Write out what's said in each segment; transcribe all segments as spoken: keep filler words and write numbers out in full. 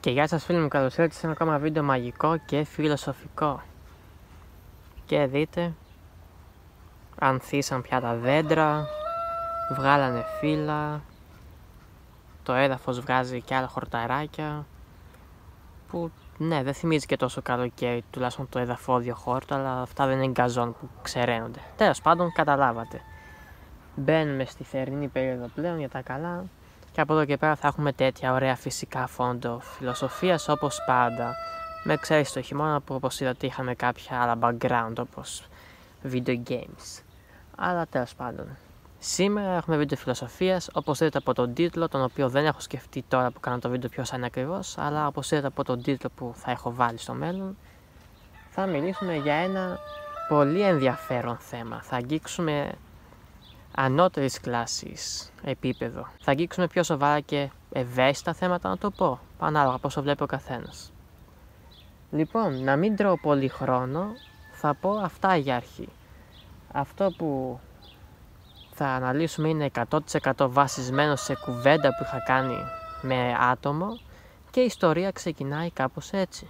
Και γεια σας φίλοι μου, καλώς ήρθατε σε ένα ακόμα βίντεο μαγικό και φιλοσοφικό. Και δείτε, ανθίσαν πια τα δέντρα, βγάλανε φύλλα, το έδαφος βγάζει και άλλα χορταράκια, που ναι, δεν θυμίζει και τόσο καλοκαίρι, τουλάχιστον το εδαφόδιο χόρτο, αλλά αυτά δεν είναι γκαζόν που ξεραίνονται. Τέλος πάντων, καταλάβατε. Μπαίνουμε στη θερινή περίοδο πλέον για τα καλά. Και από εδώ και πέρα θα έχουμε τέτοια ωραία φυσικά φόντο φιλοσοφίας όπως πάντα. Με εξαίρεση το χειμώνα που όπως είδατε είχαμε κάποια άλλα background όπως video games. Αλλά τέλος πάντων. Σήμερα έχουμε βίντεο φιλοσοφίας, όπως είδατε από τον τίτλο, τον οποίο δεν έχω σκεφτεί τώρα που κάνω το βίντεο ποιος είναι ακριβώς, αλλά όπως είδατε από τον τίτλο που θα έχω βάλει στο μέλλον, θα μιλήσουμε για ένα πολύ ενδιαφέρον θέμα. Θα αγγίξουμε ανώτερης κλάσης επίπεδο. Θα αγγίξουμε πιο σοβαρά και ευαίσθητα θέματα, να το πω, ανάλογα πόσο βλέπει ο καθένας. Λοιπόν, να μην τρώω πολύ χρόνο, θα πω αυτά για αρχή. Αυτό που θα αναλύσουμε είναι εκατό τοις εκατό βασισμένο σε κουβέντα που είχα κάνει με άτομο και η ιστορία ξεκινάει κάπως έτσι.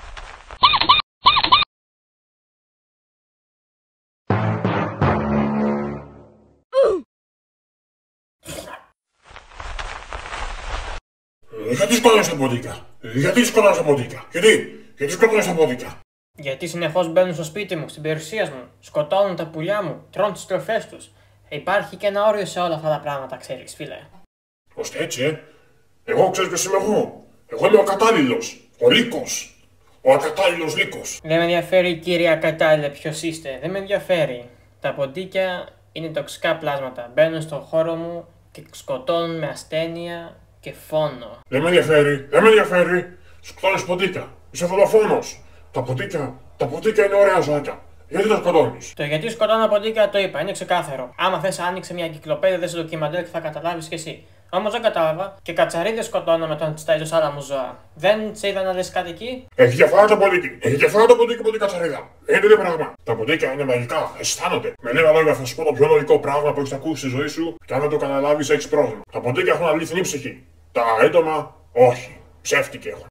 Γιατί σκοτώνεις τα ποντίκια, γιατί σκοτώνεις τα ποντίκια, γιατί, γιατί σκοτώνεις τα ποντίκια. Γιατί συνεχώς μπαίνουν στο σπίτι μου, στην περιουσία μου, σκοτώνουν τα πουλιά μου, τρώνε τις τροφές τους. Υπάρχει και ένα όριο σε όλα αυτά τα πράγματα, ξέρεις φίλε. Ώστε έτσι, ε. Εγώ ξέρεις ποιος είμαι εγώ. Εγώ είμαι ο ακατάλληλος, ο λύκος, ο ακατάλληλος λύκος. Δεν με ενδιαφέρει κύριε ακατάλληλε ποιος είστε, δεν με ενδιαφέρει. Τα ποντίκια είναι τοξικά πλάσματα, μπαίνουν στον χώρο μου και σκοτώνουν με ασθένεια και φόνο. Δεν με ενδιαφέρει, δεν με ενδιαφέρει. Σκοτώνεις ποντίκια, είσαι δολοφόνος. Τα ποντίκια, τα ποντίκια είναι ωραία ζωάκια. Γιατί τα σκοτώνεις. Το γιατί σκοτώνω ποντίκια το είπα, είναι ξεκάθαρο. Άμα θες άνοιξε μια κυκλοπαίδεια, δες ντοκιμαντέρ και θα καταλάβεις κι εσύ. Όμως δεν κατάλαβα και κατσαρίδες σκοτώνω με τον ταΐζω άλλα μου ζώα. Δεν σε είδα να δεις κάτι εκεί. Έχει διαφορά το ποντίκι, έχει διαφορά το ποντίκι από την κατσαρίδα. Είναι το ίδιο πράγμα. Τα ποντίκια είναι μαγικά, αισθάνονται. Με λίγα λόγια θα σου πω το πιο λογικό πράγμα που έχεις ακούσει στη ζωή σου και αν δεν το καταλάβεις έχεις πρόβλημα. Τα ποντίκια έχουν αληθινή ψυχή. Τα έντομα, όχι. Ψεύτικη έχουν.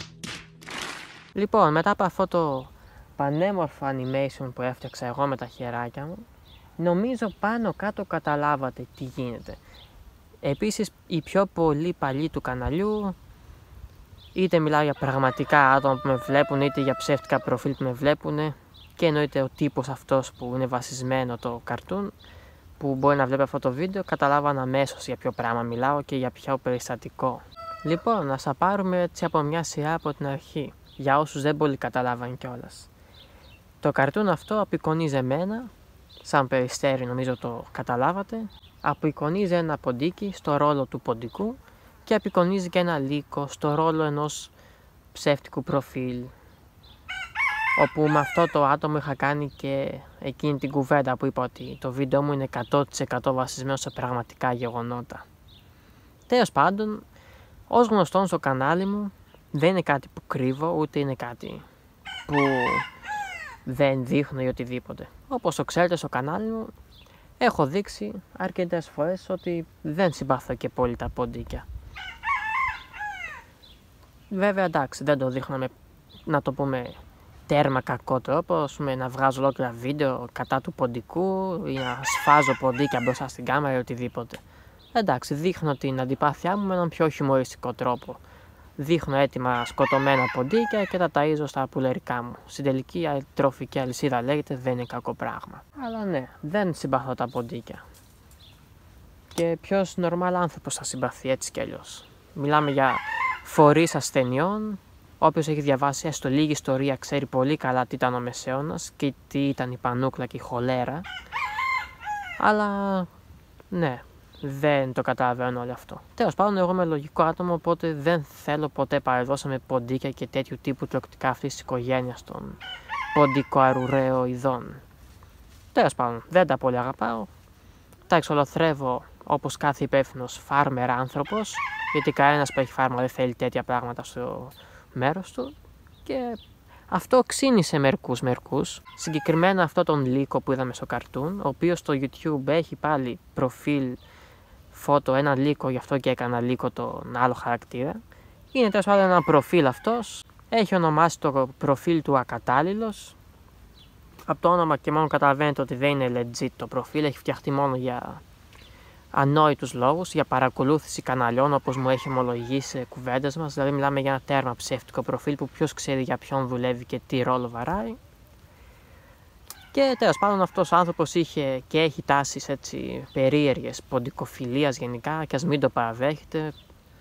Λοιπόν, μετά από αυτό το πανέμορφο animation που έφτιαξα εγώ με τα χεράκια μου, νομίζω πάνω κάτω καταλάβατε τι γίνεται. Επίσης, οι πιο πολλοί παλιοί του καναλιού, είτε μιλάω για πραγματικά άτομα που με βλέπουν, είτε για ψεύτικα προφίλ που με βλέπουν, και εννοείται ο τύπος αυτός που είναι βασισμένο το καρτούν, που μπορεί να βλέπει αυτό το βίντεο, καταλάβαν αμέσως για ποιο πράγμα μιλάω και για ποιο περιστατικό. Λοιπόν, να σας πάρουμε έτσι από μια σειρά από την αρχή, για όσους δεν πολύ καταλάβαν κιόλας. Το καρτούν αυτό απεικονίζει εμένα, σαν περιστέρι νομίζω το καταλάβατε, απεικονίζει ένα ποντίκι στο ρόλο του ποντικού και απεικονίζει και ένα λύκο στο ρόλο ενός ψεύτικου προφίλ, όπου με αυτό το άτομο είχα κάνει και εκείνη την κουβέντα που είπα ότι το βίντεο μου είναι εκατό τοις εκατό βασισμένο σε πραγματικά γεγονότα. Τέλος πάντων, ως γνωστόν στο κανάλι μου δεν είναι κάτι που κρύβω, ούτε είναι κάτι που δεν δείχνω ή οτιδήποτε. Όπως το ξέρετε στο κανάλι μου έχω δείξει αρκετές φορές ότι δεν συμπαθώ και πολύ τα ποντίκια. Βέβαια εντάξει, δεν το δείχνω με, να το πούμε, τέρμα κακό τρόπο, ας πούμε, να βγάζω ολόκληρα βίντεο κατά του ποντικού ή να σφάζω ποντίκια μπροστά στην κάμερα ή οτιδήποτε. Εντάξει, δείχνω την αντιπάθειά μου με έναν πιο χιουμοριστικό τρόπο. Δείχνω έτοιμα σκοτωμένα ποντίκια και τα ταΐζω στα πουλερικά μου. Στην τελική τροφική αλυσίδα λέγεται, δεν είναι κακό πράγμα. Αλλά ναι, δεν συμπαθώ τα ποντίκια. Και ποιος νορμάλ άνθρωπος θα συμπαθεί έτσι κι αλλιώς. Μιλάμε για φορείς ασθενειών. Όποιος έχει διαβάσει έστω λίγη ιστορία ξέρει πολύ καλά τι ήταν ο Μεσαίωνας και τι ήταν η πανούκλα και η χολέρα. Αλλά ναι, δεν το καταλαβαίνω όλο αυτό. Τέλος πάντων, εγώ είμαι λογικό άτομο, οπότε δεν θέλω ποτέ παρεδόσα με ποντίκια και τέτοιου τύπου τροκτικά αυτής της οικογένειας των ποντικοαρουραίο ειδών. Τέλος πάντων, δεν τα πολύ αγαπάω. Τα εξολοθρεύω όπως κάθε υπεύθυνος φάρμερ άνθρωπος, γιατί κανένας που έχει φάρμα δεν θέλει τέτοια πράγματα στο μέρος του. Και αυτό ξύνησε μερικούς μερικούς. Συγκεκριμένα αυτό τον λύκο που είδαμε στο καρτούν, ο οποίος στο YouTube έχει πάλι προφίλ φώτο ένα λύκο, γι' αυτό και έκανα λύκο τον άλλο χαρακτήρα. Είναι τέλος πάντων ένα προφίλ αυτός. Έχει ονομάσει το προφίλ του ακατάλληλος. Από το όνομα και μόνο καταλαβαίνετε ότι δεν είναι legit το προφίλ. Έχει φτιαχτεί μόνο για ανόητους λόγους, για παρακολούθηση καναλιών, όπως μου έχει ομολογήσει σε κουβέντες μας. Δηλαδή μιλάμε για ένα τέρμα ψεύτικο προφίλ που ποιος ξέρει για ποιον δουλεύει και τι ρόλο βαράει. Και τέλος πάντων αυτός ο άνθρωπος είχε και έχει τάσεις έτσι περίεργες ποντικοφιλίας γενικά, και ας μην το παραδέχεται.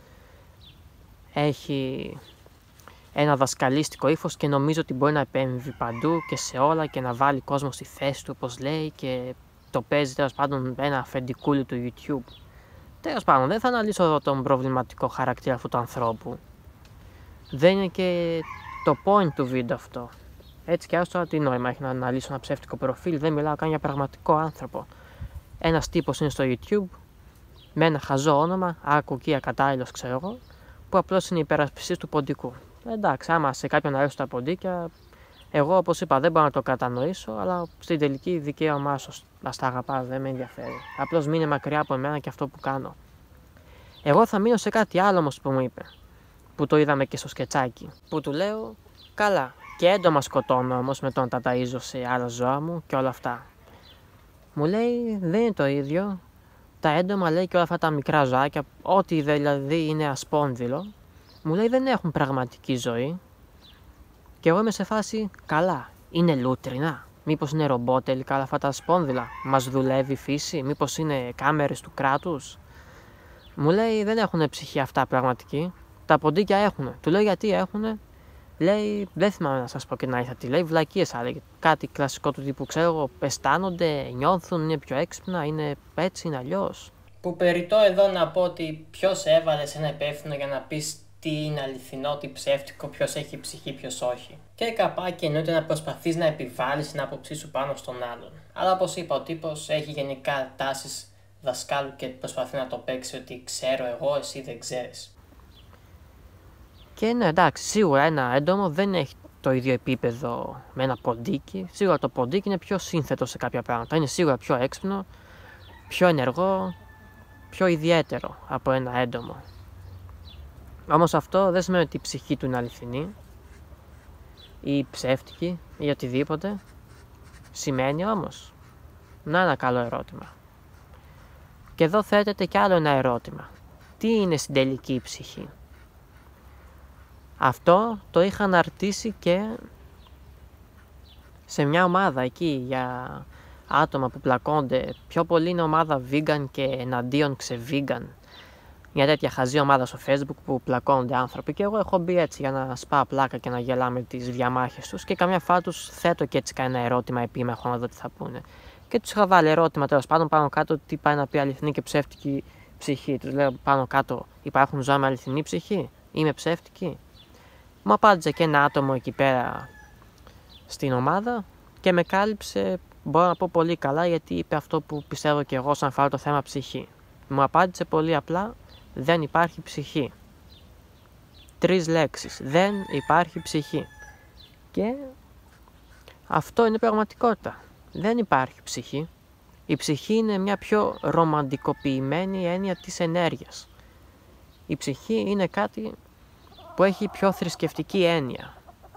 Έχει ένα δασκαλίστικο ύφος και νομίζω ότι μπορεί να επέμβει παντού και σε όλα και να βάλει κόσμο στη θέση του, όπως λέει, και το παίζει τέλος πάντων ένα αφεντικούλι του YouTube. Τέλος πάντων, δεν θα αναλύσω εδώ τον προβληματικό χαρακτήρα αυτού του ανθρώπου. Δεν είναι και το point του βίντεο αυτό. Έτσι κι άλλως τώρα τι νόημα έχει να αναλύσω ένα ψεύτικο προφίλ, δεν μιλάω καν για πραγματικό άνθρωπο. Ένας τύπος είναι στο YouTube με ένα χαζό όνομα, άκου ακατάλληλος ξέρω εγώ, που απλώς είναι υπερασπιστής του ποντικού. Εντάξει, άμα σε κάποιον αρέσουν τα ποντίκια, εγώ όπως είπα δεν μπορώ να το κατανοήσω, αλλά στην τελική δικαίωμά σου να στα αγαπάς, δεν με ενδιαφέρει. Απλώς μείνε μακριά από εμένα και αυτό που κάνω. Εγώ θα μείνω σε κάτι άλλο όμως που μου είπε, που το είδαμε και στο σκετσάκι, που του λέω καλά. Και έντομα σκοτώνω όμως με το να τα ταΐζω σε άλλα ζώα μου και όλα αυτά. Μου λέει δεν είναι το ίδιο. Τα έντομα λέει και όλα αυτά τα μικρά ζωάκια, ό,τι δηλαδή είναι ασπόνδυλο, μου λέει δεν έχουν πραγματική ζωή. Και εγώ είμαι σε φάση καλά. Είναι λούτρινα. Μήπως είναι ρομπότ τελικά όλα αυτά τα ασπόνδυλα. Μας δουλεύει η φύση. Μήπως είναι κάμερες του κράτους. Μου λέει δεν έχουν ψυχή αυτά πραγματική. Τα ποντίκια έχουν. Του λέω γιατί έχουν. Λέει, δεν θυμάμαι να σας πω και να ήρθα τι λέει, βλακίες άλλοι. Κάτι κλασικό του τύπου, ξέρω εγώ, αισθάνονται, νιώθουν, είναι πιο έξυπνα, είναι έτσι, είναι αλλιώς. Που περιττώ εδώ να πω ότι ποιος έβαλε σε ένα υπεύθυνο για να πεις τι είναι αληθινό, τι ψεύτικο, ποιος έχει ψυχή, ποιος όχι. Και καπάκι εννοείται να προσπαθείς να επιβάλλεις την άποψή σου πάνω στον άλλον. Αλλά όπως είπα, ο τύπος έχει γενικά τάσεις δασκάλου και προσπαθεί να το παίξει ότι ξέρω εγώ, εσύ δεν ξέρεις. Και ναι, εντάξει, σίγουρα ένα έντομο δεν έχει το ίδιο επίπεδο με ένα ποντίκι. Σίγουρα το ποντίκι είναι πιο σύνθετο σε κάποια πράγματα. Είναι σίγουρα πιο έξυπνο, πιο ενεργό, πιο ιδιαίτερο από ένα έντομο. Όμως αυτό δεν σημαίνει ότι η ψυχή του είναι αληθινή ή ψεύτικη ή οτιδήποτε. Σημαίνει όμως. Να ένα καλό ερώτημα. Και εδώ θέτεται κι άλλο ένα ερώτημα. Τι είναι στην τελική η ψυχή? Αυτό το είχα αναρτήσει και σε μια ομάδα εκεί για άτομα που πλακώνται. Πιο πολύ είναι ομάδα vegan και εναντίον ξε-vegan. Μια τέτοια χαζή ομάδα στο Facebook που πλακώνονται άνθρωποι. Και εγώ έχω μπει έτσι για να σπάω πλάκα και να γελάμε τις διαμάχες τους. Και καμιά φορά τους θέτω και έτσι κανένα ερώτημα επίμεχο να δω τι θα πούνε. Και τους είχα βάλει ερώτημα τέλος πάντων πάνω κάτω τι πάει να πει αληθινή και ψεύτικη ψυχή. Τους λέω πάνω κάτω, υπάρχουν ζώα με αληθινή ψυχή? Είμαι ψεύτικη? Μου απάντησε και ένα άτομο εκεί πέρα στην ομάδα και με κάλυψε, μπορώ να πω πολύ καλά, γιατί είπε αυτό που πιστεύω και εγώ σαν αφορά το θέμα ψυχή. Μου απάντησε πολύ απλά, δεν υπάρχει ψυχή. Τρεις λέξεις, δεν υπάρχει ψυχή. Και αυτό είναι πραγματικότητα. Δεν υπάρχει ψυχή. Η ψυχή είναι μια πιο ρομαντικοποιημένη έννοια της ενέργειας. Η ψυχή είναι κάτι που έχει πιο θρησκευτική έννοια.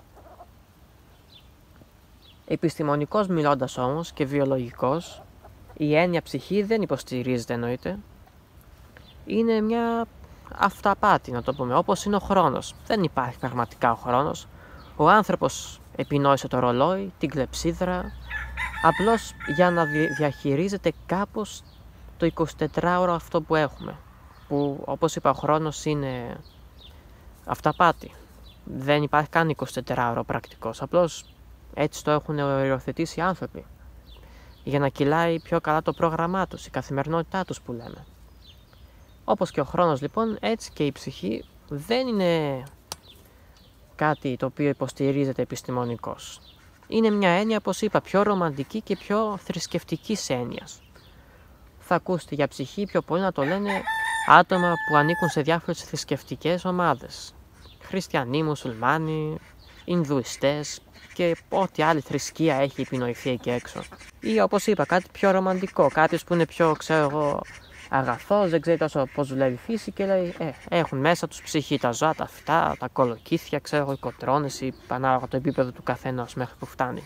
Επιστημονικός μιλώντας όμως και βιολογικός, η έννοια ψυχή δεν υποστηρίζεται εννοείται. Είναι μια αυταπάτη να το πούμε, όπως είναι ο χρόνος. Δεν υπάρχει πραγματικά ο χρόνος. Ο άνθρωπος επινόησε το ρολόι, την κλεψίδρα, απλώς για να διαχειρίζεται κάπως το εικοσιτετράωρο αυτό που έχουμε. Που όπως είπα ο χρόνος είναι αυταπάτη. Δεν υπάρχει καν εικοσιτετράωρο πρακτικός. Απλώς έτσι το έχουν οριοθετήσει οι άνθρωποι. Για να κυλάει πιο καλά το πρόγραμμά τους, η καθημερινότητά τους που λέμε. Όπως και ο χρόνος λοιπόν, έτσι και η ψυχή δεν είναι κάτι το οποίο υποστηρίζεται επιστημονικώς. Είναι μια έννοια, όπως είπα, πιο ρομαντική και πιο θρησκευτικής έννοιας. Θα ακούσετε για ψυχή πιο πολύ να το λένε άτομα που ανήκουν σε διάφορες θρησκευτικές ομάδες. Χριστιανοί, μουσουλμάνοι, Ινδουιστές και ό,τι άλλη θρησκεία έχει επινοηθεί εκεί έξω. Ή όπως είπα, κάτι πιο ρομαντικό, κάποιος που είναι πιο, ξέρω εγώ, αγαθός, δεν ξέρει τόσο πώς δουλεύει η φύση και λέει ε, έχουν μέσα τους ψυχή τα ζώα, τα φυτά, τα κολοκύθια, ξέρω, οι κοτρώνες ή ανάλογα το επίπεδο του καθενός μέχρι που φτάνει.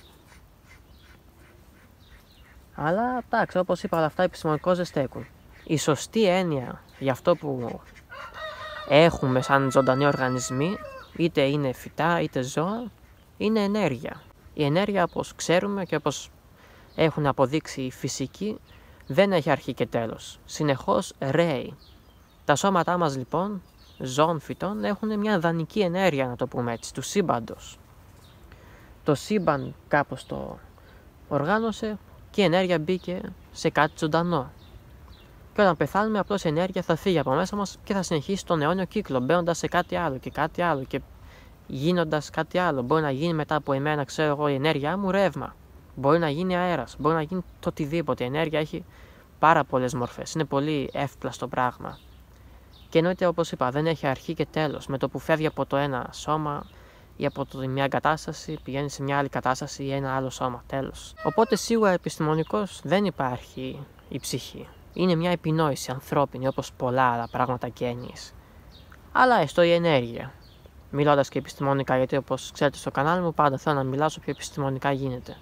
Αλλά εντάξει, όπως είπα, όλα αυτά επιστημονικώς δεν στέκουν. Η σωστή έννοια για αυτό που έχουμε σαν ζωντανοί οργανισμοί, είτε είναι φυτά είτε ζώα, είναι ενέργεια. Η ενέργεια, όπως ξέρουμε και όπως έχουν αποδείξει οι φυσικοί, δεν έχει αρχή και τέλος. Συνεχώς ρέει. Τα σώματά μας λοιπόν, ζώων, φυτών, έχουν μια δανεική ενέργεια, να το πούμε έτσι, του σύμπαντος. Το σύμπαν κάπως το οργάνωσε και η ενέργεια μπήκε σε κάτι ζωντανό. Και όταν πεθάνουμε, απλώς η ενέργεια θα φύγει από μέσα μας και θα συνεχίσει τον αιώνιο κύκλο, μπαίνοντας σε κάτι άλλο και κάτι άλλο και γίνοντας κάτι άλλο. Μπορεί να γίνει μετά από εμένα, ξέρω εγώ, η ενέργειά μου ρεύμα. Μπορεί να γίνει αέρας, μπορεί να γίνει το οτιδήποτε. Η ενέργεια έχει πάρα πολλές μορφές. Είναι πολύ εύπλαστο πράγμα. Και εννοείται, όπως είπα, δεν έχει αρχή και τέλος. Με το που φεύγει από το ένα σώμα ή από το μια κατάσταση, πηγαίνει σε μια άλλη κατάσταση ή ένα άλλο σώμα. Τέλος. Οπότε σίγουρα επιστημονικώς δεν υπάρχει η ψυχή. Είναι μια επινόηση ανθρώπινη, όπως πολλά άλλα πράγματα και έννοιες. Αλλά έστω η ενέργεια. Μιλώντας και επιστημονικά, γιατί όπως ξέρετε στο κανάλι μου πάντα θέλω να μιλάω όσο πιο επιστημονικά γίνεται.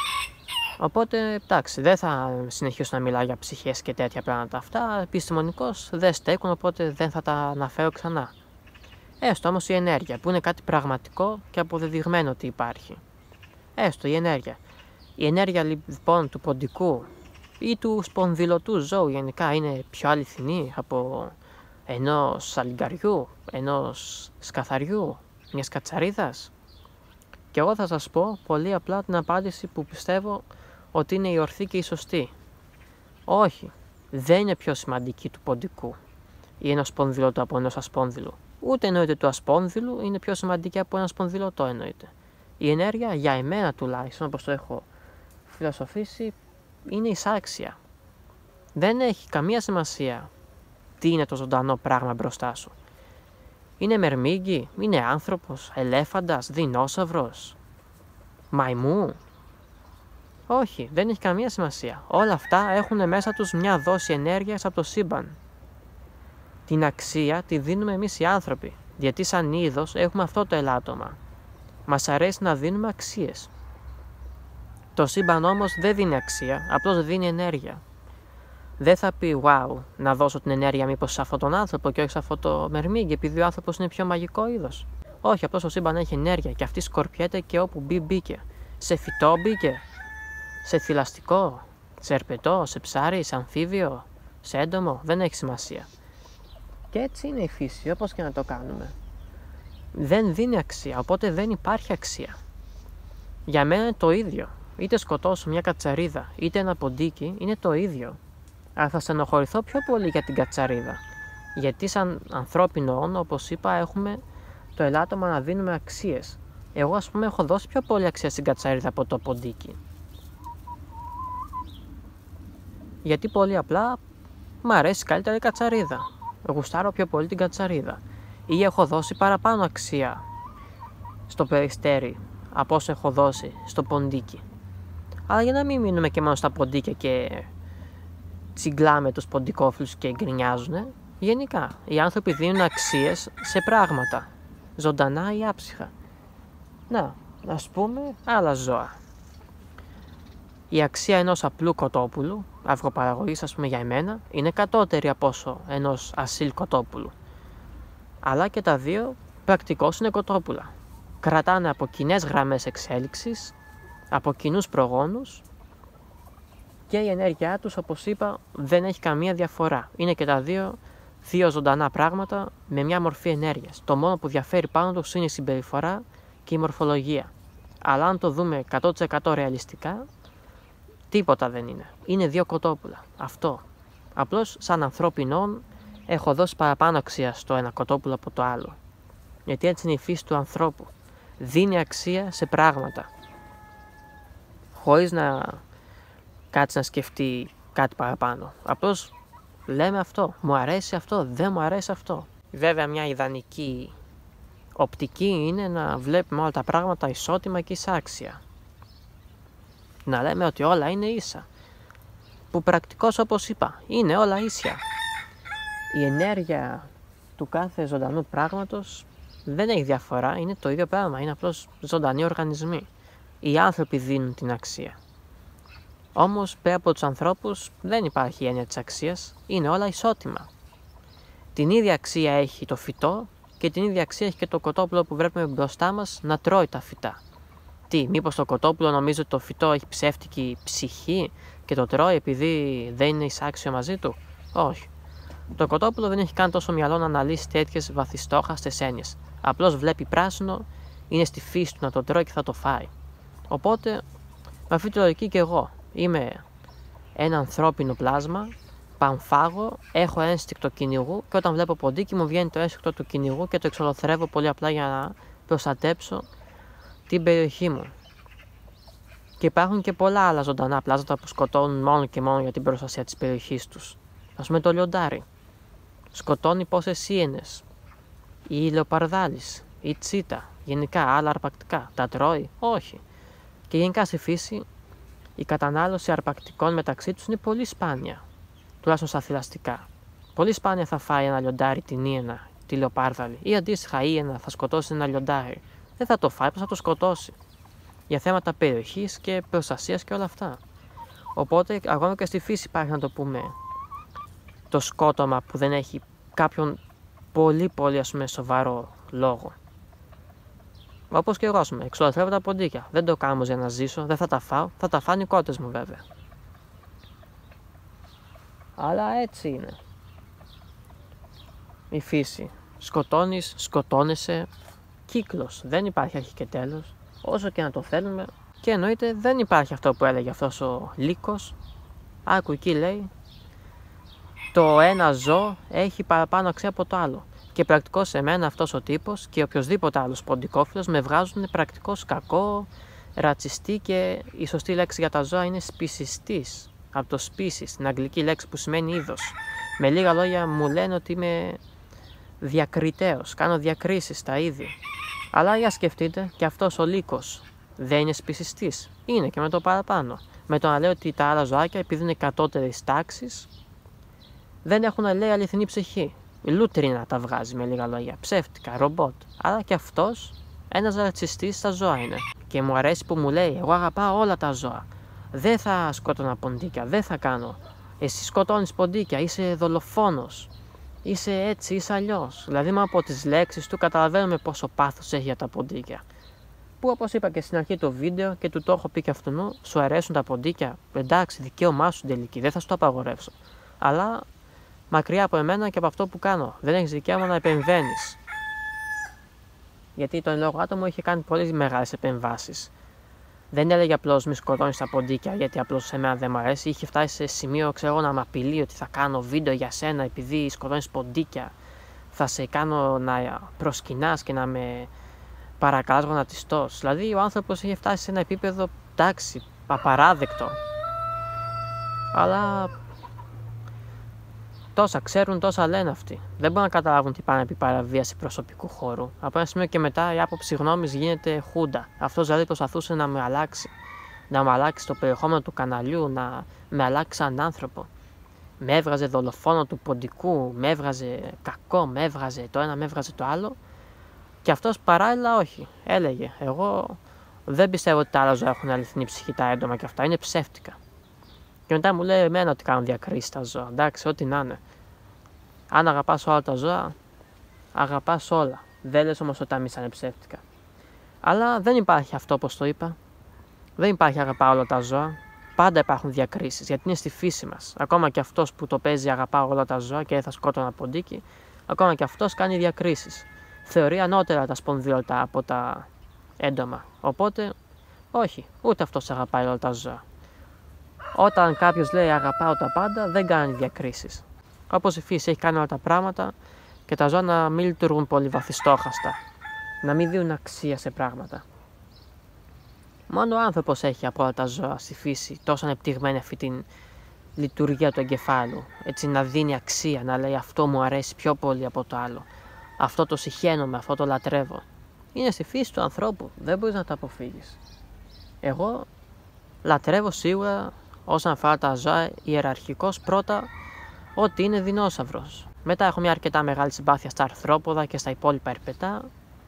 Οπότε, εντάξει, δεν θα συνεχίσω να μιλάω για ψυχές και τέτοια πράγματα. Αυτά επιστημονικώς δεν στέκουν, οπότε δεν θα τα αναφέρω ξανά. Έστω όμως η ενέργεια, που είναι κάτι πραγματικό και αποδεδειγμένο ότι υπάρχει. Έστω η ενέργεια. Η ενέργεια λοιπόν του ποντικού ή του σπονδυλωτού ζώου γενικά είναι πιο αληθινή από ενός αλιγκαριού, ενός σκαθαριού, μιας κατσαρίδας. Και εγώ θα σας πω πολύ απλά την απάντηση που πιστεύω ότι είναι η ορθή και η σωστή. Όχι, δεν είναι πιο σημαντική του ποντικού ή ενός σπονδυλωτού από ενός ασπόνδυλου. Ούτε εννοείται του ασπόνδυλου είναι πιο σημαντική από ένα σπονδυλωτό εννοείται. Η ενέργεια, για εμένα τουλάχιστον, όπως το έχω φιλοσοφήσει, είναι εισάξια. Δεν έχει καμία σημασία τι είναι το ζωντανό πράγμα μπροστά σου. Είναι μερμήγκι, είναι άνθρωπος, ελέφαντας, δεινόσαυρος, μαϊμού. Όχι, δεν έχει καμία σημασία. Όλα αυτά έχουν μέσα τους μια δόση ενέργειας από το σύμπαν. Την αξία τη δίνουμε εμείς οι άνθρωποι, γιατί σαν είδος έχουμε αυτό το ελάττωμα. Μας αρέσει να δίνουμε αξίες. Το σύμπαν όμως δεν δίνει αξία, απλώς δίνει ενέργεια. Δεν θα πει wow, να δώσω την ενέργεια μήπως σε αυτόν τον άνθρωπο και όχι σε αυτό το μερμήγκι, επειδή ο άνθρωπος είναι πιο μαγικό είδος. Όχι, απλώς το σύμπαν έχει ενέργεια και αυτή σκορπιέται και όπου μπει μπήκε. Σε φυτό μπήκε, σε θηλαστικό, σε ερπετό, σε ψάρι, σε αμφίβιο, σε έντομο, δεν έχει σημασία. Και έτσι είναι η φύση, όπως και να το κάνουμε. Δεν δίνει αξία, οπότε δεν υπάρχει αξία. Για μένα είναι το ίδιο. Είτε σκοτώσω μια κατσαρίδα, είτε ένα ποντίκι, είναι το ίδιο. Αλλά θα στενοχωρηθώ πιο πολύ για την κατσαρίδα. Γιατί σαν ανθρώπινο όνο, όπως είπα, έχουμε το ελάττωμα να δίνουμε αξίες. Εγώ, ας πούμε, έχω δώσει πιο πολύ αξία στην κατσαρίδα από το ποντίκι. Γιατί πολύ απλά μ' αρέσει καλύτερα η κατσαρίδα. Γουστάρω πιο πολύ την κατσαρίδα. Ή έχω δώσει παραπάνω αξία στο περιστέρι από όσο έχω δώσει στο ποντίκι. Αλλά για να μην μείνουμε και μόνο στα ποντίκια και τσιγκλάμε τους ποντικόφιλους και γκρινιάζουνε, γενικά οι άνθρωποι δίνουν αξίες σε πράγματα, ζωντανά ή άψυχα. Να, ας πούμε άλλα ζώα. Η αξία ενός απλού κοτόπουλου, αυγοπαραγωγής ας πούμε για εμένα, είναι κατώτερη από όσο ενός ασύλ κοτόπουλου. Αλλά και τα δύο πρακτικώς είναι κοτόπουλα. Κρατάνε από κοινές γραμμές εξέλιξης, από κοινούς προγόνους και η ενέργειά τους, όπως είπα, δεν έχει καμία διαφορά. Είναι και τα δύο δύο ζωντανά πράγματα με μια μορφή ενέργειας. Το μόνο που διαφέρει πάνω τους είναι η συμπεριφορά και η μορφολογία. Αλλά αν το δούμε εκατό τοις εκατό ρεαλιστικά, τίποτα δεν είναι. Είναι δύο κοτόπουλα. Αυτό. Απλώς σαν ανθρώπινον έχω δώσει παραπάνω αξία στο ένα κοτόπουλο από το άλλο. Γιατί έτσι είναι η φύση του ανθρώπου. Δίνει αξία σε πράγματα. Χωρίς να κάτσει να σκεφτεί κάτι παραπάνω. Απλώς λέμε αυτό. Μου αρέσει αυτό. Δεν μου αρέσει αυτό. Βέβαια μια ιδανική οπτική είναι να βλέπουμε όλα τα πράγματα ισότιμα και εισάξια. Να λέμε ότι όλα είναι ίσα. που πρακτικώς, όπως είπα, είναι όλα ίσια. Η ενέργεια του κάθε ζωντανού πράγματος δεν έχει διαφορά, είναι το ίδιο πράγμα, είναι απλώς ζωντανοί οργανισμοί. Οι άνθρωποι δίνουν την αξία. Όμως πέρα από τους ανθρώπους δεν υπάρχει έννοια της αξίας, είναι όλα ισότιμα. Την ίδια αξία έχει το φυτό και την ίδια αξία έχει και το κοτόπουλο που βλέπουμε μπροστά μας να τρώει τα φυτά. Τι, μήπως το κοτόπουλο νομίζει ότι το φυτό έχει ψεύτικη ψυχή και το τρώει επειδή δεν είναι εισάξιο μαζί του? Όχι. Το κοτόπουλο δεν έχει καν τόσο μυαλό να αναλύσει τέτοιες βαθιστόχαστες έννοιες. Απλώς βλέπει πράσινο, είναι στη φύση του να το τρώει και θα το φάει. Οπότε, με αυτή τη λογική και εγώ είμαι ένα ανθρώπινο πλάσμα, πανφάγω, έχω ένστικτο κυνηγού και όταν βλέπω ποντίκι μου βγαίνει το ένστικτο του κυνηγού και το εξολοθρεύω πολύ απλά για να προστατέψω την περιοχή μου. Και υπάρχουν και πολλά άλλα ζωντανά πλάσματα που σκοτώνουν μόνο και μόνο για την προστασία της περιοχής τους. Ας πούμε το λιοντάρι. Σκοτώνει πόσες ίενες. Η λεοπαρδάλης, η τσίτα, γενικά άλλα αρπακτικά. Τα τρώει? Όχι. Και γενικά στη φύση η κατανάλωση αρπακτικών μεταξύ τους είναι πολύ σπάνια. Τουλάχιστον στα θηλαστικά. Πολύ σπάνια θα φάει ένα λιοντάρι την ίενα, τη λεοπάρδαλη. Ή αντίστοιχα η ίενα θα σκοτώσει ένα λιοντάρι. Δεν θα το φάει, πώς θα το σκοτώσει. Για θέματα περιοχής και προστασίας και όλα αυτά. Οπότε, ακόμα και στη φύση υπάρχει, να το πούμε, το σκότωμα που δεν έχει κάποιον πολύ πολύ ας πούμε σοβαρό λόγο. Όπως και εγώ, ας πούμε, εξολοθρεύω τα ποντίκια. Δεν το κάνω για να ζήσω, δεν θα τα φάω, θα τα φάνε οι κότες μου βέβαια. Αλλά έτσι είναι. Η φύση. Σκοτώνεις, σκοτώνεσαι, κύκλος. Δεν υπάρχει αρχή και τέλος, όσο και να το θέλουμε. Και εννοείται δεν υπάρχει αυτό που έλεγε αυτός ο Λύκος. Άκου εκεί λέει, το ένα ζώο έχει παραπάνω αξία από το άλλο. Και πρακτικώς σε μένα αυτός ο τύπος και οποιοδήποτε άλλος ποντικόφιλος με βγάζουν πρακτικώς κακό, ρατσιστή και η σωστή λέξη για τα ζώα είναι σπισιστής. Από το species, την αγγλική λέξη που σημαίνει είδος. Με λίγα λόγια μου λένε ότι είμαι διακριτέος, κάνω διακρίσεις στα είδη. Αλλά για σκεφτείτε, και αυτός ο Λύκος δεν είναι σπισιστής? Είναι και με το παραπάνω. Με το να λέει ότι τα άλλα ζωάκια επειδή είναι κατώτερης τάξης δεν έχουν, λέει, αληθινή ψυχή. Λούτρινα τα βγάζει με λίγα λόγια, ψεύτικα, ρομπότ. Αλλά και αυτός ένας ρατσιστής στα ζώα είναι. Και μου αρέσει που μου λέει, εγώ αγαπάω όλα τα ζώα. Δεν θα σκότωνα ποντίκια, δεν θα κάνω. Εσύ σκοτώνεις ποντίκια, είσαι δολοφόνος. Είσαι έτσι, είσαι αλλιώς. Δηλαδή, μα από τις λέξεις του καταλαβαίνουμε πόσο πάθος έχει για τα ποντίκια. Που όπως είπα και στην αρχή του βίντεο και του το έχω πει και αυτού, σου αρέσουν τα ποντίκια. Εντάξει, δικαίωμά σου τελική, δεν θα σου το απαγορεύσω. Αλλά μακριά από εμένα και από αυτό που κάνω. Δεν έχεις δικαίωμα να επεμβαίνεις. Γιατί το εν λόγω άτομο είχε κάνει πολύ μεγάλες επεμβάσεις. Δεν έλεγε απλώς μη σκοτώνεις τα ποντίκια γιατί απλώς σε μένα δεν μου αρέσει. Είχε φτάσει σε σημείο, ξέρω, να με απειλεί ότι θα κάνω βίντεο για σένα επειδή σκοτώνεις ποντίκια. Θα σε κάνω να προσκυνάς και να με παρακαλάς γονατιστός. Δηλαδή ο άνθρωπος είχε φτάσει σε ένα επίπεδο, εντάξει, απαράδεκτο. Αλλά τόσα ξέρουν, τόσα λένε αυτοί. Δεν μπορούν να καταλάβουν τι πάνε επί παραβίαση προσωπικού χώρου. Από ένα σημείο και μετά η άποψη γνώμης γίνεται χούντα. Αυτός δηλαδή προσπαθούσε να με αλλάξει. Να με αλλάξει το περιεχόμενο του καναλιού, να με αλλάξει σαν άνθρωπο. Με έβγαζε δολοφόνο του ποντικού, με έβγαζε κακό, με έβγαζε το ένα, με έβγαζε το άλλο. Και αυτός παράλληλα όχι. Έλεγε, εγώ δεν πιστεύω ότι τα άλλα ζώα έχουν αληθινή ψυχή, τα έντομα και αυτά. Είναι ψεύτικα. Και μετά μου λέει εμένα ότι κάνουν διακρίσεις τα ζώα. Εντάξει, ό,τι να είναι. Αν αγαπάς όλα τα ζώα, αγαπάς όλα. Δεν λες όμως ότι τα μισά είναι ψεύτικα. Αλλά δεν υπάρχει αυτό όπως το είπα. Δεν υπάρχει αγαπά όλα τα ζώα. Πάντα υπάρχουν διακρίσεις γιατί είναι στη φύση μας. Ακόμα και αυτός που το παίζει αγαπά όλα τα ζώα και θα σκότωνα ποντίκι, ακόμα και αυτός κάνει διακρίσεις. Θεωρεί ανώτερα τα σπονδύλωτα από τα έντομα. Οπότε, όχι, ούτε αυτός αγαπάει όλα τα ζώα. Όταν κάποιος λέει αγαπάω τα πάντα, δεν κάνει διακρίσεις. Όπως η φύση έχει κάνει όλα τα πράγματα και τα ζώα να μην λειτουργούν πολύ βαθιστόχαστα. Να μην δίνουν αξία σε πράγματα. Μόνο ο άνθρωπος έχει από όλα τα ζώα στη φύση τόσο ανεπτυγμένη αυτή την λειτουργία του εγκεφάλου. Έτσι να δίνει αξία, να λέει αυτό μου αρέσει πιο πολύ από το άλλο. Αυτό το συχαίνομαι, αυτό το λατρεύω. Είναι στη φύση του ανθρώπου, δεν μπορείς να το αποφύγεις. Εγώ λατρεύω σίγουρα όσον αφορά τα ζώα, ιεραρχικώς πρώτα ότι είναι δεινόσαυρος. Μετά έχω μια αρκετά μεγάλη συμπάθεια στα αρθρόποδα και στα υπόλοιπα ερπετά,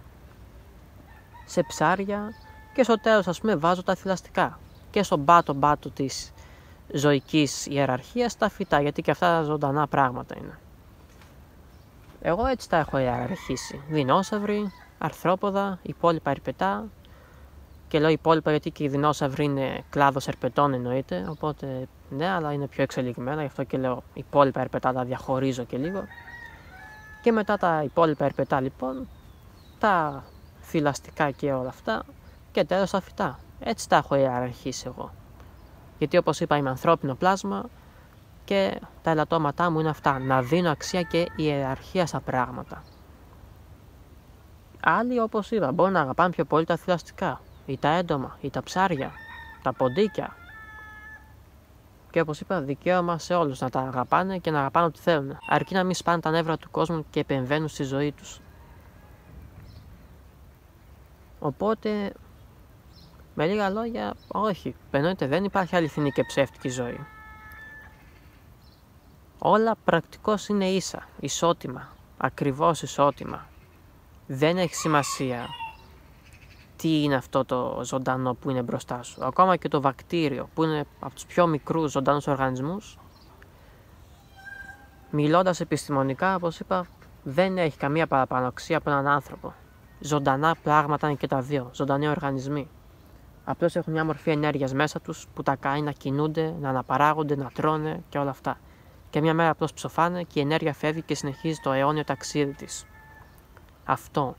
σε ψάρια και στο τέλος, ας πούμε, βάζω τα θηλαστικά. Και στον πάτο πάτο της ζωικής ιεραρχίας τα φυτά, γιατί και αυτά ζωντανά πράγματα είναι. Εγώ έτσι τα έχω ιεραρχήσει. Δεινόσαυροι, αρθρόποδα, υπόλοιπα ερπετά. Και λέω υπόλοιπα γιατί και οι δεινόσαυροι είναι κλάδος ερπετών εννοείται. Οπότε ναι, αλλά είναι πιο εξελιγμένα, γι' αυτό και λέω υπόλοιπα ερπετά τα διαχωρίζω και λίγο. Και μετά τα υπόλοιπα ερπετά λοιπόν, τα θηλαστικά και όλα αυτά. Και τέλος τα φυτά. Έτσι τα έχω ιεραρχήσει εγώ. Γιατί όπως είπα είμαι ανθρώπινο πλάσμα και τα ελαττώματά μου είναι αυτά. Να δίνω αξία και ιεραρχία στα πράγματα. Άλλοι όπως είπα μπορούν να αγαπάνε πιο πολύ τα θηλαστικά ή τα έντομα ή τα ψάρια, τα ποντίκια. Και όπως είπα δικαίωμα σε όλους να τα αγαπάνε και να αγαπάνε ό,τι θέλουν. Αρκεί να μην σπάνε τα νεύρα του κόσμου και επεμβαίνουν στη ζωή τους. Οπότε, με λίγα λόγια, όχι, εννοείται δεν υπάρχει αληθινή και ψεύτικη ζωή. Όλα πρακτικώς είναι ίσα, ισότιμα, ακριβώς ισότιμα. Δεν έχει σημασία τι είναι αυτό το ζωντανό που είναι μπροστά σου. Ακόμα και το βακτήριο που είναι από τους πιο μικρούς ζωντανούς οργανισμούς, μιλώντας επιστημονικά, όπως είπα, δεν έχει καμία παραπάνω αξία από έναν άνθρωπο. Ζωντανά πράγματα είναι και τα δύο, ζωντανοί οργανισμοί. Απλώς έχουν μια μορφή ενέργειας μέσα τους που τα κάνει να κινούνται, να αναπαράγονται, να τρώνε και όλα αυτά. Και μια μέρα απλώς ψοφάνε και η ενέργεια φεύγει και συνεχίζει το αιώνιο ταξίδι της. Αυτό.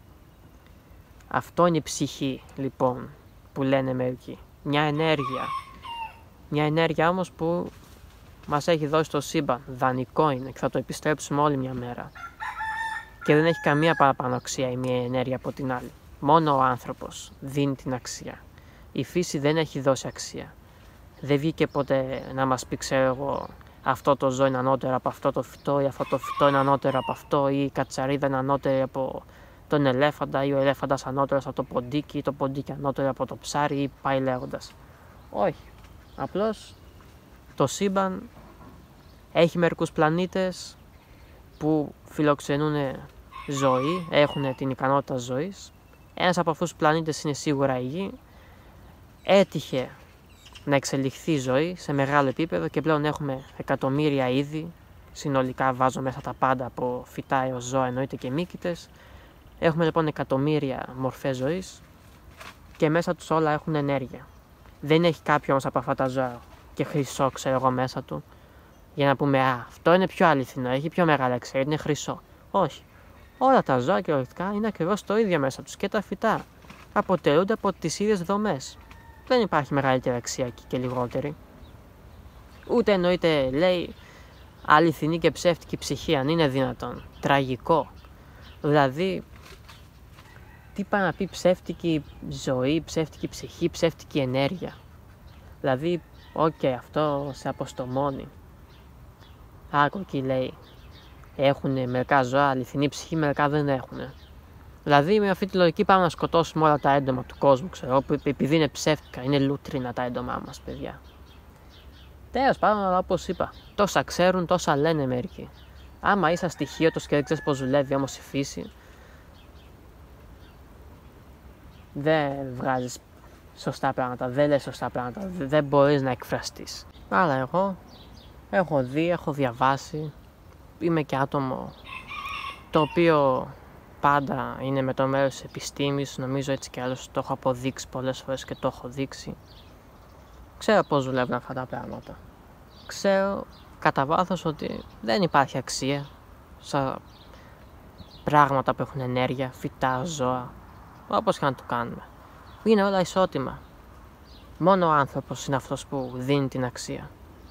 Αυτό είναι η ψυχή, λοιπόν, που λένε μερικοί. Μια ενέργεια. Μια ενέργεια όμως που μας έχει δώσει το σύμπαν. Δανεικό είναι και θα το επιστρέψουμε όλη μια μέρα. Και δεν έχει καμία παραπάνω αξία η μία ενέργεια από την άλλη. Μόνο ο άνθρωπος δίνει την αξία. Η φύση δεν έχει δώσει αξία. Δεν βγήκε ποτέ να μας πει, ξέρω εγώ, αυτό το ζώο είναι ανώτερο από αυτό το φυτό ή αυτό το φυτό είναι ανώτερο από αυτό ή η κατσαρίδα είναι ανώτερη από τον ελέφαντα ή ο ελέφαντας ανώτερος από το ποντίκι ή το ποντίκι ανώτερο από το ψάρι ή πάει λέγοντας. Όχι. Απλώς το σύμπαν έχει μερικούς πλανήτες που φιλοξενούν ζωή, έχουν την ικανότητα ζωής. Ένας από αυτούς τους πλανήτες είναι σίγουρα η Γη. Έτυχε να εξελιχθεί η ζωή σε μεγάλο επίπεδο και πλέον έχουμε εκατομμύρια είδη. Συνολικά βάζω μέσα τα πάντα από φυτά έως ζώα, εννοείται και μύκητες. Έχουμε λοιπόν εκατομμύρια μορφές ζωής και μέσα τους όλα έχουν ενέργεια. Δεν έχει κάποιο όμως από αυτά τα ζώα και χρυσό, ξέρω εγώ, μέσα του για να πούμε «Α, αυτό είναι πιο αληθινό, έχει πιο μεγάλη αξία, είναι χρυσό». Όχι. Όλα τα ζώα και ορυκτικά είναι ακριβώς το ίδιο μέσα τους και τα φυτά. Αποτελούνται από τις ίδιες δομές. Δεν υπάρχει μεγαλύτερη αξία εκεί και λιγότερη. Ούτε εννοείται, λέει, αληθινή και ψεύτικη ψυχή, αν είναι δυνατόν. Τραγικό. Δηλαδή, τι πάει να πει ψεύτικη ζωή, ψεύτικη ψυχή, ψεύτικη ενέργεια. Δηλαδή, οκ, okay, αυτό σε αποστομώνει. Άκου εκεί λέει, έχουν μερικά ζώα αληθινή ψυχή, μερικά δεν έχουν. Δηλαδή, με αυτή τη λογική πάμε να σκοτώσουμε όλα τα έντομα του κόσμου, ξέρω, επειδή είναι ψεύτικα, είναι λούτρινα τα έντομά μας, παιδιά. Τέλος πάντων, αλλά όπως είπα, τόσα ξέρουν, τόσα λένε μερικοί. Άμα είσαι αστοιχείωτος και δεν ξέρεις πώς δουλεύει όμως η φύση, δεν βγάζεις σωστά πράγματα, δεν λες σωστά πράγματα, δεν μπορείς να εκφραστείς. Αλλά εγώ έχω δει, έχω διαβάσει, είμαι και άτομο το οποίο πάντα είναι με το μέρος της επιστήμης, νομίζω έτσι κι άλλως το έχω αποδείξει πολλές φορές και το έχω δείξει. Ξέρω πώς δουλεύουν αυτά τα πράγματα. Ξέρω κατά βάθος ότι δεν υπάρχει αξία στα πράγματα που έχουν ενέργεια, φυτά, ζώα, όπως και να το κάνουμε. Είναι όλα ισότιμα. Μόνο ο άνθρωπος είναι αυτός που δίνει την αξία.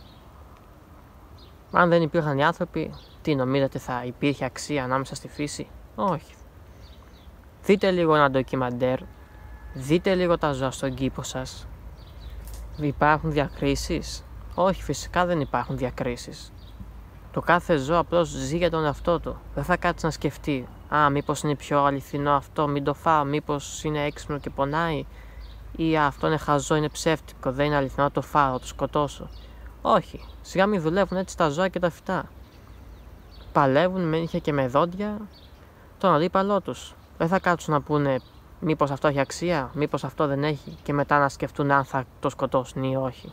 Αν δεν υπήρχαν οι άνθρωποι, τι νομίζετε, θα υπήρχε αξία ανάμεσα στη φύση? Όχι. Δείτε λίγο ένα ντοκιμαντέρ, δείτε λίγο τα ζώα στον κήπο σας. Υπάρχουν διακρίσεις? Όχι, φυσικά δεν υπάρχουν διακρίσεις. Το κάθε ζώο απλώς ζει για τον εαυτό του. Δεν θα κάτσει να σκεφτεί, α, μήπως είναι πιο αληθινό αυτό, μην το φάω, μήπως είναι έξυπνο και πονάει, ή α, αυτό είναι χαζό, είναι ψεύτικο, δεν είναι αληθινό, το φάω, το σκοτώσω. Όχι, σιγά μην δουλεύουν έτσι τα ζώα και τα φυτά. Παλεύουν με νύχια και με δόντια τον αντίπαλό τους. Δεν θα κάτσουν να πούνε μήπως αυτό έχει αξία, μήπως αυτό δεν έχει, και μετά να σκεφτούν αν θα το σκοτώσουν ή όχι.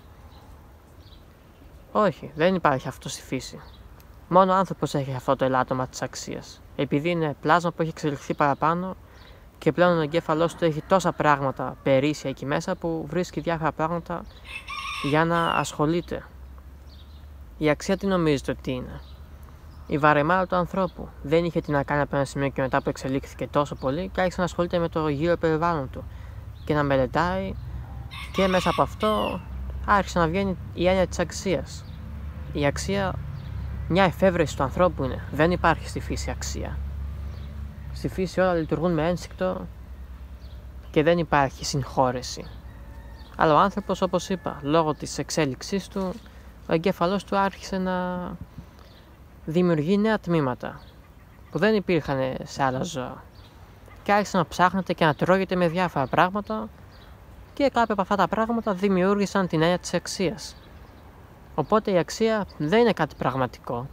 Όχι, δεν υπάρχει αυτό στη φύση. Μόνο ο άνθρωπος έχει αυτό το ελάττωμα της αξίας. Επειδή είναι πλάσμα που έχει εξελιχθεί παραπάνω και πλέον ο εγκέφαλός του έχει τόσα πράγματα περίσσια εκεί μέσα που βρίσκει διάφορα πράγματα για να ασχολείται. Η αξία τι νομίζετε ότι είναι? Η βαρεμάρα του ανθρώπου δεν είχε τι να κάνει από ένα σημείο και μετά που εξελίχθηκε τόσο πολύ και άρχισε να ασχολείται με το γύρο περιβάλλον του και να μελετάει, και μέσα από αυτό άρχισε να βγαίνει η έννοια της αξίας. Η αξία μια εφεύρεση του ανθρώπου είναι. Δεν υπάρχει στη φύση αξία. Στη φύση όλα λειτουργούν με ένστικτο και δεν υπάρχει συγχώρεση. Αλλά ο άνθρωπος, όπως είπα, λόγω της εξέλιξής του, ο εγκέφαλός του άρχισε να δημιουργεί νέα τμήματα που δεν υπήρχαν σε άλλα ζώα και άρχισε να ψάχνεται και να τρώγεται με διάφορα πράγματα, και κάποια από αυτά τα πράγματα δημιούργησαν την έννοια της αξίας. Οπότε η αξία δεν είναι κάτι πραγματικό.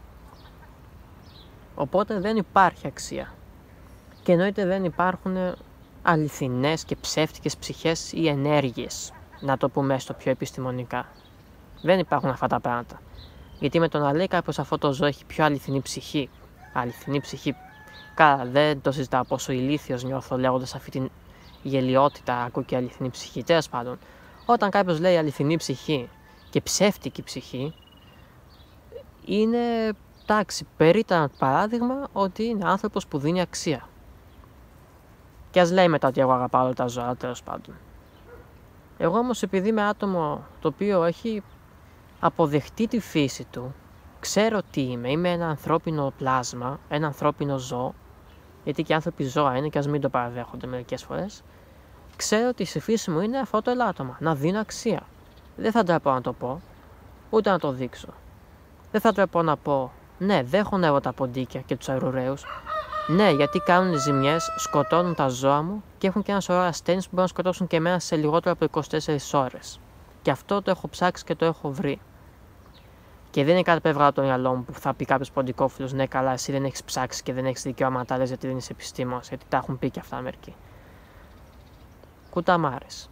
Οπότε δεν υπάρχει αξία. Και εννοείται δεν υπάρχουν αληθινές και ψεύτικες ψυχές ή ενέργειες, να το πούμε στο πιο επιστημονικά. Δεν υπάρχουν αυτά τα πράγματα. Γιατί με το να λέει κάποιος αυτό το ζώο έχει πιο αληθινή ψυχή, αληθινή ψυχή, καλά, δεν το συζητάω πόσο ηλίθιος νιώθω λέγοντας αυτή την γελιότητα, ακούω και αληθινή ψυχή. Τέλος πάντων, όταν κάποιος λέει αληθινή ψυχή και ψεύτικη ψυχή, είναι, εντάξει, περίτα παράδειγμα ότι είναι άνθρωπος που δίνει αξία. Και ας λέει μετά ότι εγώ αγαπάω όλα τα ζώα, τέλος πάντων. Εγώ όμως, επειδή είμαι άτομο το οποίο έχει αποδεχτεί τη φύση του, ξέρω τι είμαι, είμαι ένα ανθρώπινο πλάσμα, ένα ανθρώπινο ζώο, γιατί και οι άνθρωποι ζώα είναι και ας μην το παραδέχονται μερικές φορές, ξέρω ότι στη φύση μου είναι αυτό το ελάττωμα, να δίνω αξία. Δεν θα τρεπώ να το πω, ούτε να το δείξω. Δεν θα τρεπώ να πω, ναι, δεν χωνεύω τα ποντίκια και τους αρουραίους. Ναι, γιατί κάνουν ζημιές, σκοτώνουν τα ζώα μου και έχουν και ένα σωρό ασθένειες που μπορούν να σκοτώσουν και εμένα σε λιγότερο από είκοσι τέσσερις ώρες. Και αυτό το έχω ψάξει και το έχω βρει. Και δεν είναι κάτι που έβγαλα από το μυαλό μου που θα πει κάποιος ποντικόφιλος, ναι, καλά, εσύ δεν έχεις ψάξει και δεν έχεις δικαίωμα να τα λες γιατί δεν είσαι επιστήμονας, γιατί τα έχουν πει και αυτά μερικοί. Κουταμάρες.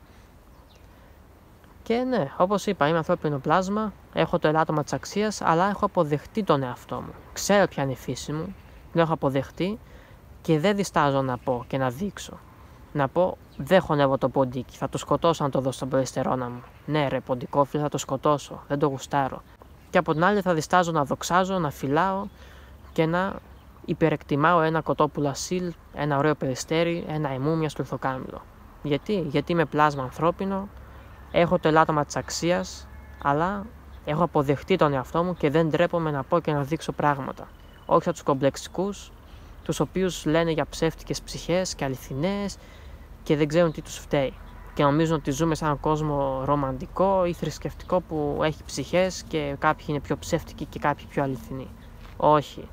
Και ναι, όπως είπα, είμαι ανθρώπινο πλάσμα, έχω το ελάττωμα της αξίας, αλλά έχω αποδεχτεί τον εαυτό μου. Ξέρω ποια είναι η φύση μου, την έχω αποδεχτεί και δεν διστάζω να πω και να δείξω. Να πω, δεν χωνεύω το ποντίκι, θα το σκοτώσω αν το δω στον περιστερώνα μου. Ναι, ρε, ποντικόφιλε, θα το σκοτώσω, δεν το γουστάρω. Και από την άλλη θα διστάζω να δοξάζω, να φυλάω και να υπερεκτιμάω ένα κοτόπουλο ασύλ, ένα ωραίο περιστέρι, ένα αιμού, μια στουρθοκάμιλο. Γιατί? Γιατί είμαι πλάσμα ανθρώπινο, έχω το ελάττωμα της αξίας, αλλά έχω αποδεχτεί τον εαυτό μου και δεν ντρέπομαι να πω και να δείξω πράγματα. Όχι σαν τους κομπλεξικούς, τους οποίους λένε για ψεύτικες ψυχές και αληθινές και δεν ξέρουν τι τους φταίει. Και νομίζουν ότι ζούμε σε έναν κόσμο ρομαντικό ή θρησκευτικό που έχει ψυχές και κάποιοι είναι πιο ψεύτικοι και κάποιοι πιο αληθινοί. Όχι.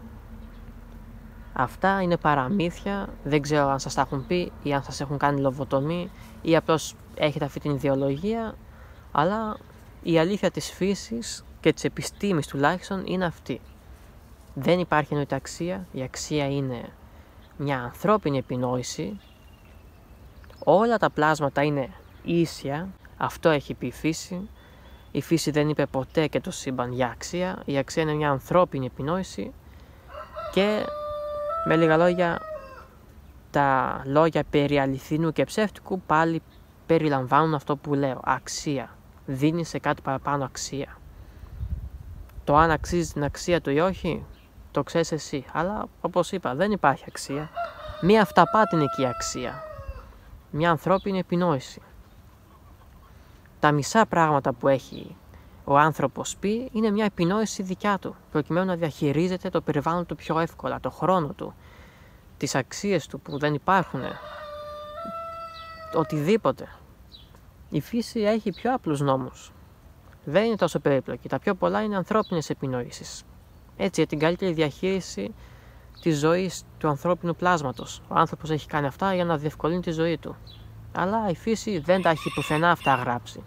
Αυτά είναι παραμύθια, δεν ξέρω αν σας τα έχουν πει ή αν σας έχουν κάνει λοβοτομή ή απλώς έχετε αυτή την ιδεολογία, αλλά η αλήθεια της φύσης και της επιστήμης τουλάχιστον είναι αυτή. Δεν υπάρχει εννοείται αξία, η αξία είναι μια ανθρώπινη επινόηση, όλα τα πλάσματα είναι ίσια, αυτό έχει πει η φύση, η φύση δεν είπε ποτέ και το σύμπαν για αξία, η αξία είναι μια ανθρώπινη επινόηση και με λίγα λόγια τα λόγια περί αληθινού και ψεύτικου πάλι περιλαμβάνουν αυτό που λέω, αξία, δίνει σε κάτι παραπάνω αξία. Το αν αξίζει την αξία του ή όχι, το ξέρεις εσύ, αλλά όπως είπα δεν υπάρχει αξία. Μία αυταπάτη είναι και η αξία. Μια ανθρώπινη επινόηση. Τα μισά πράγματα που έχει ο άνθρωπος πει είναι μια επινόηση δικιά του, προκειμένου να διαχειρίζεται το περιβάλλον του πιο εύκολα, το χρόνο του, τις αξίες του που δεν υπάρχουν, οτιδήποτε. Η φύση έχει πιο απλούς νόμους. Δεν είναι τόσο περίπλοκη. Τα πιο πολλά είναι ανθρώπινες επινοήσεις. Έτσι, για την καλύτερη διαχείριση της ζωής του ανθρώπινου πλάσματος. Ο άνθρωπος έχει κάνει αυτά για να διευκολύνει τη ζωή του. Αλλά η φύση δεν τα έχει πουθενά αυτά γράψει.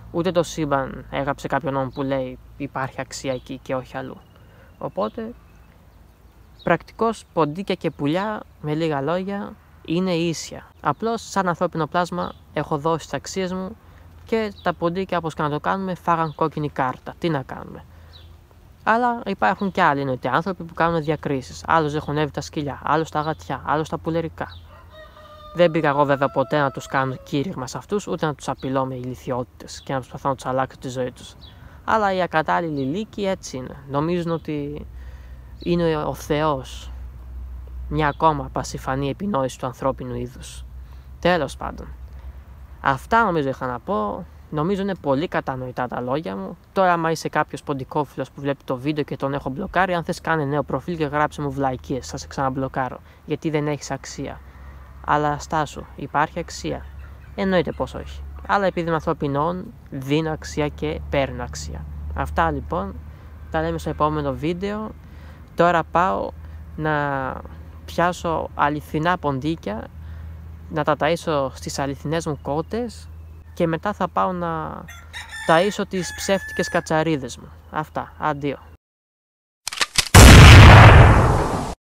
Ούτε το σύμπαν έγραψε κάποιο νόμο που λέει υπάρχει αξία εκεί και όχι αλλού. Οπότε, πρακτικώς ποντίκια και πουλιά, με λίγα λόγια, είναι ίσια. Απλώς σαν ανθρώπινο πλάσμα έχω δώσει τις αξίες μου και τα ποντίκια, όπως και να το κάνουμε, φάγαν κόκκινη κάρτα. Τι να κάνουμε. Αλλά υπάρχουν και άλλοι εννοείται άνθρωποι που κάνουν διακρίσεις. Άλλος δεν χωνεύει τα σκυλιά, άλλος τα γατιά, άλλος τα πουλερικά. Δεν πήγα εγώ βέβαια ποτέ να τους κάνω κήρυγμα σε αυτούς, ούτε να τους απειλώ με ηλιθιότητες και να προσπαθώ να τους αλλάξω τη ζωή τους. Αλλά οι ακατάλληλοι λύκοι έτσι είναι. Νομίζουν ότι είναι ο Θεός. Μια ακόμα πασιφανή επινόηση του ανθρώπινου είδους. Τέλος πάντων. Αυτά νομίζω είχα να πω. Νομίζω είναι πολύ κατανοητά τα λόγια μου. Τώρα, άμα είσαι κάποιος ποντικόφιλος που βλέπει το βίντεο και τον έχω μπλοκάρει, αν θες κάνε νέο προφίλ και γράψε μου βλαϊκίες, θα σε ξαναμπλοκάρω. Γιατί δεν έχεις αξία. Αλλά στάσου, υπάρχει αξία. Εννοείται πως όχι. Αλλά επειδή είμαι ανθρωπινών, δίνω αξία και παίρνω αξία. Αυτά λοιπόν. Τα λέμε στο επόμενο βίντεο. Τώρα πάω να πιάσω αληθινά ποντίκια, να τα ταΐσω στις αληθινές μου κότες και μετά θα πάω να ταΐσω τις ψεύτικες κατσαρίδες μου. Αυτά. Αντίο.